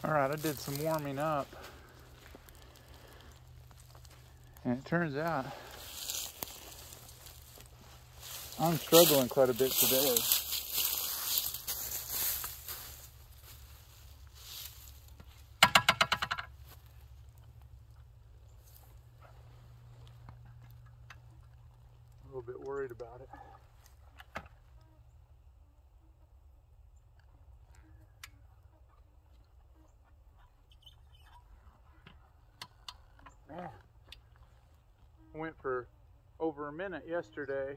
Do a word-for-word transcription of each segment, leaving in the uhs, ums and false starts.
All right, I did some warming up, and it turns out I'm struggling quite a bit today. A little bit worried about it. Man, I went for over a minute yesterday.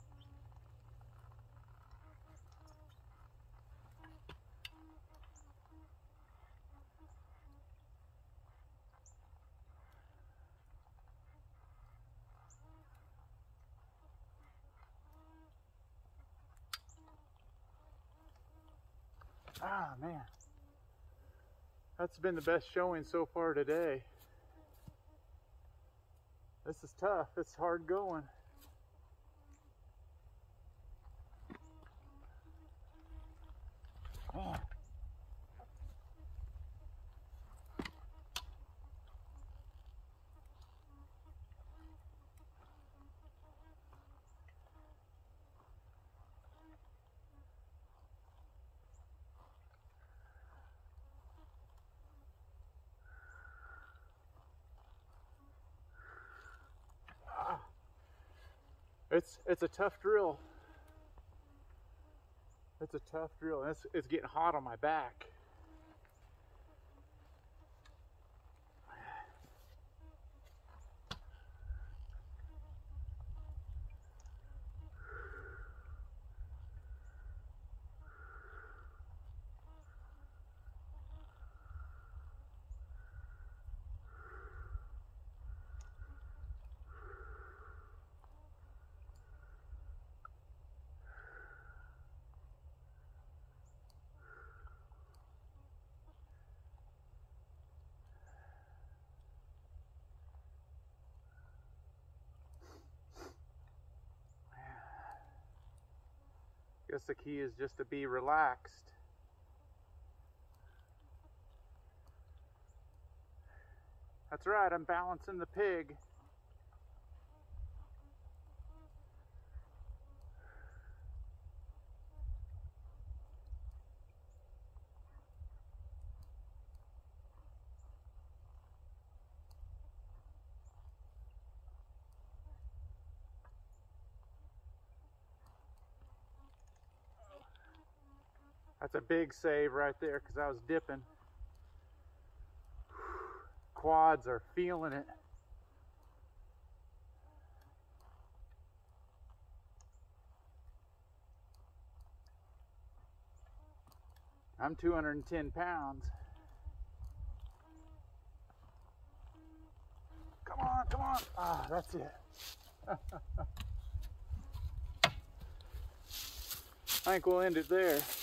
Ah, man. That's been the best showing so far today. This is tough. It's hard going. Man. It's it's a tough drill. It's a tough drill. It's it's getting hot on my back. Guess the key is just to be relaxed. That's right, I'm balancing the pig. That's a big save right there because I was dipping. Quads are feeling it. I'm two hundred ten pounds. Come on, come on. Ah, that's it. I think we'll end it there.